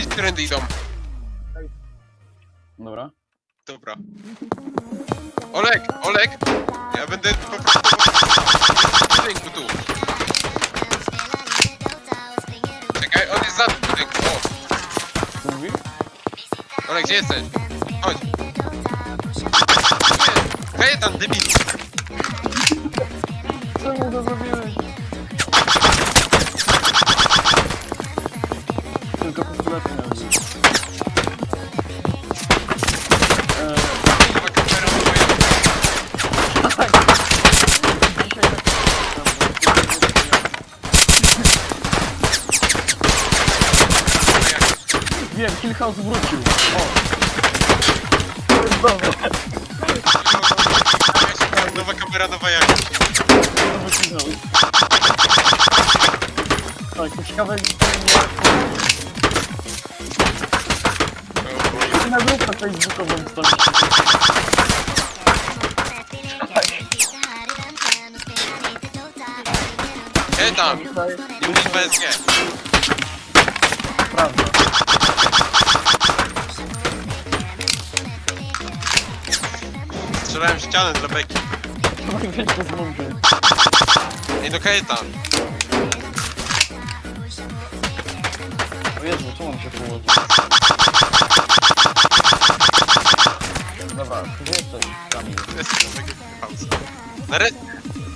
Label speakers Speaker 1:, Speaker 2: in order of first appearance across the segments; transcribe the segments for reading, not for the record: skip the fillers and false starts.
Speaker 1: gdzieś trendy idą.
Speaker 2: Dobra.
Speaker 1: Dobra. Olek! Ja będę po prostu... w budynku tu. Czekaj, on jest za budynku, o!
Speaker 2: Co mówi?
Speaker 1: Olek, gdzie jesteś? Chodź. Kajetan, debil!
Speaker 2: Co mu to zrobiłeś? Tylko postulaty miał być.
Speaker 1: Chyba kamera moja.
Speaker 2: Tak. Wiem, Hill House wrócił. O! Dobra.
Speaker 1: Nowa kamera, nowa jakość.
Speaker 2: Nowy sygnał. Tak, to ciekawe... Na grupę facebookową wstawić.
Speaker 1: Kajetan! Nie umiesz BSG.
Speaker 2: Prawda.
Speaker 1: Strzelałem w ścianę dla beki.
Speaker 2: Mogę wziąć to z mądry.
Speaker 1: Ej, no Kajetan!
Speaker 2: O Jezu, czemu on się położył? Dobra, gdzie jesteś, Kamil?
Speaker 1: Jest nowego House. Nareszcie!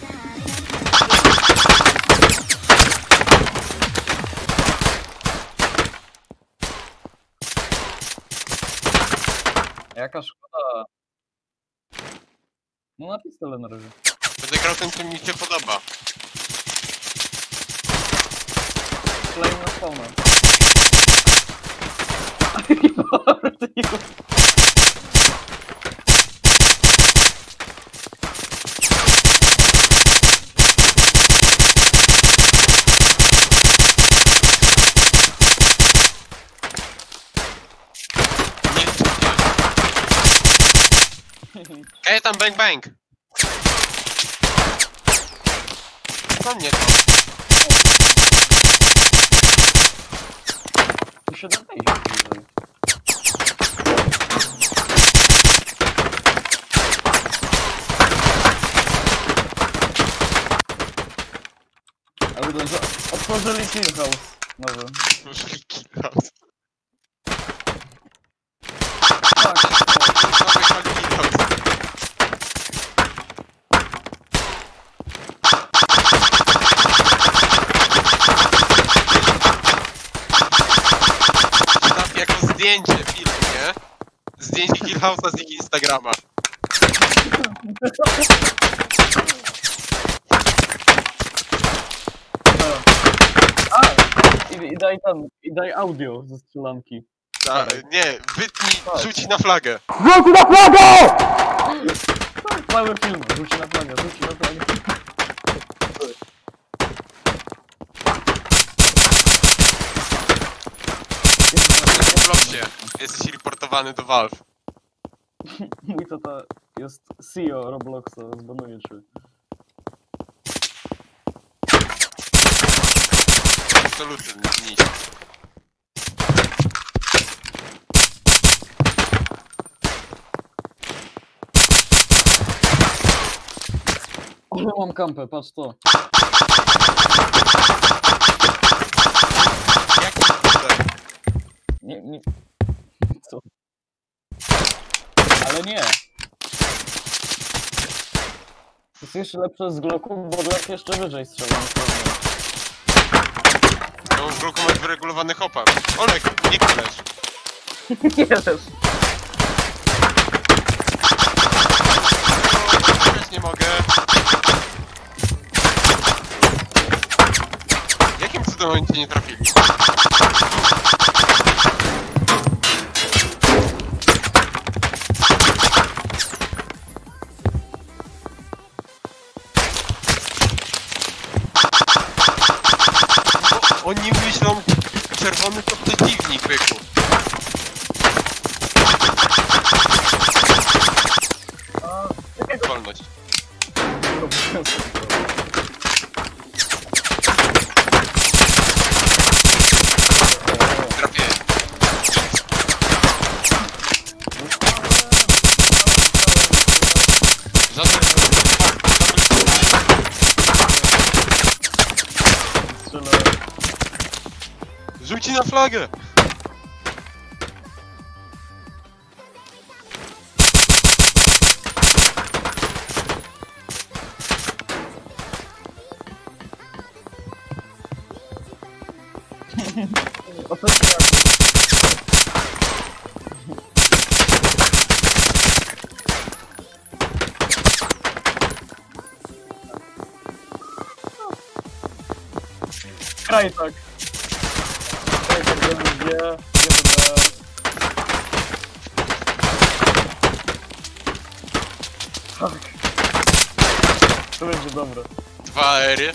Speaker 2: Jaka szkoda. No na pistolet na razie.
Speaker 1: Będę grał ten, co mi się podoba.
Speaker 2: Klej na spawna.
Speaker 1: Kajetan, bang bang! Co mnie to?
Speaker 2: Tu się da wejść bliżej. Ale dobrze, otworzyli Hill House nowy.
Speaker 1: Użyli Kill House.
Speaker 2: Tak,
Speaker 1: Nowy Kill House. Tam jako zdjęcie, film, nie? Zdjęcie Hill House'a z ich Instagrama.
Speaker 2: I daj tam, i daj audio ze strzelanki.
Speaker 1: Nie, wytnij, rzuci na flagę.
Speaker 2: Rzuci na flagę! Cały film, rzuci na flagę, rzuci na flagę.
Speaker 1: W Robloxie jesteś reportowany do Valve.
Speaker 2: Mój tata jest CEO Robloxa, zbanuję cię.
Speaker 1: Absolutnie nic.
Speaker 2: Ale mam kampę, patrz to.
Speaker 1: Jaki cudem?
Speaker 2: Nie. Co? Ale nie. Jest jeszcze lepsze z Glocku, bo Glock jeszcze wyżej strzela.
Speaker 1: No w roku masz wyregulowany hopar. Olek, nie koleś.
Speaker 2: Nie też.
Speaker 1: Też nie mogę. Jakim cudem oni cię nie trafili? Oni myślą, czerwony to przeciwnik, byku. Wolność. Trafię. Rzuci na flagę!
Speaker 2: O co się Kraj tak. Kraj tak będzie. Tak. To będzie dobre.
Speaker 1: 2 ery.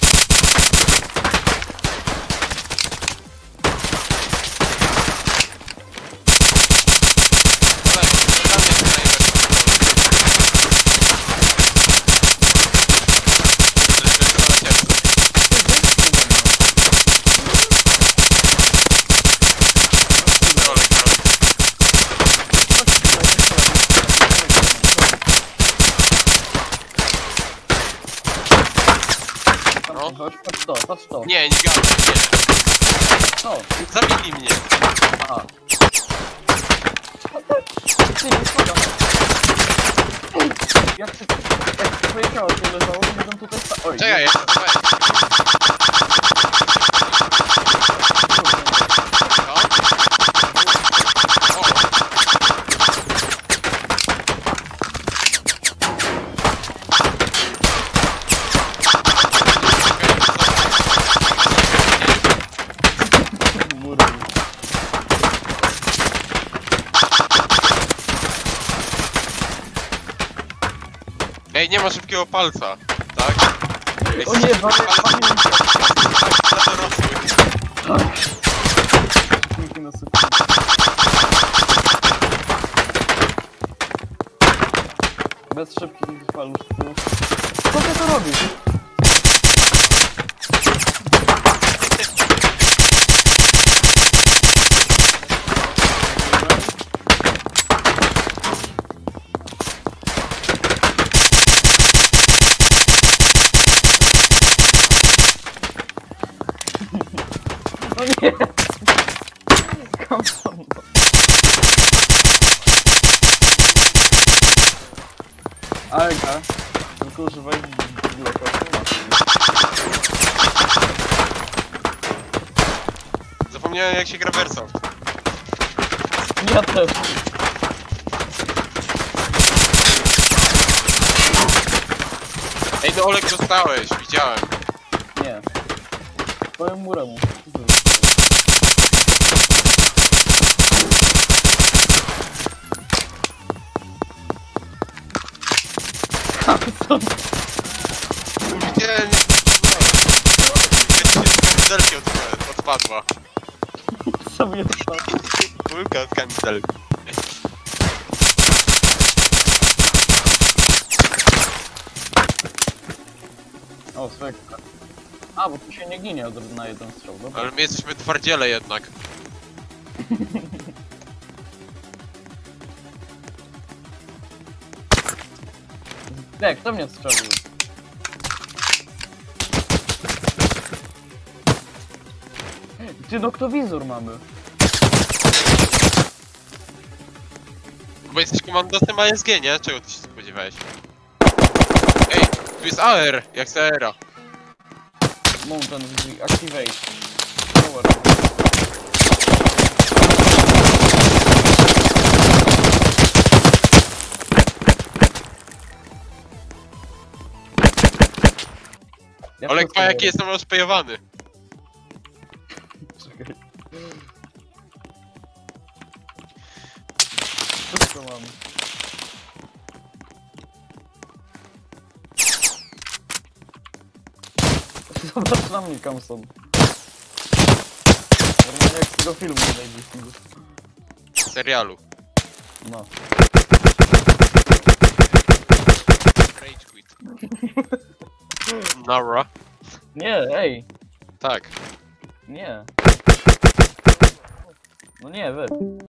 Speaker 2: No. Patrz to, patrz to.
Speaker 1: Nie, nie gadaj, nie.
Speaker 2: Co?
Speaker 1: Zabili mnie.
Speaker 2: Aha. Ty, nie spada. Jak twoje ciało tu leżało, to będą tutaj Oj.
Speaker 1: Czekaj, Ej, nie ma szybkiego palca, tak? Ej,
Speaker 2: O nie,
Speaker 1: palce dla dorosłych.
Speaker 2: Dzięki na sekundę. Bez szybkich paluszków. Co ty to robisz? O nie! Come on. Alga, tylko używaj
Speaker 1: Zapomniałem jak się gra Versa.
Speaker 2: Ja też.
Speaker 1: Ej, no Olek dostałeś, widziałem.
Speaker 2: Nie. Powiem muremu.
Speaker 1: Widziałem jak kamizelki odpadła.
Speaker 2: Co mi jest tam?
Speaker 1: Kulka z kamizelki.
Speaker 2: O, swekka. A, bo tu się nie ginie na jeden strzał, dobra.
Speaker 1: Ale my jesteśmy twardziele jednak.
Speaker 2: Kto mnie strzelił? Ty, noktowizor mamy.
Speaker 1: Bo jesteś komandosem ASG, nie? Czego ty się spodziewałeś? Ej, tu jest AR, jak z AR-a.
Speaker 2: Mountain activate. Power.
Speaker 1: Olek, pa jaki jestem rozpejowany.
Speaker 2: Czekaj. Wszystko mam. Zobacz na mnie, Kamson. Normalnie jak z tego filmu najbliższego.
Speaker 1: Serialu.
Speaker 2: No.
Speaker 1: Rage quit. Nara.
Speaker 2: Nie, ej!
Speaker 1: Tak.
Speaker 2: Nie. No nie, wy.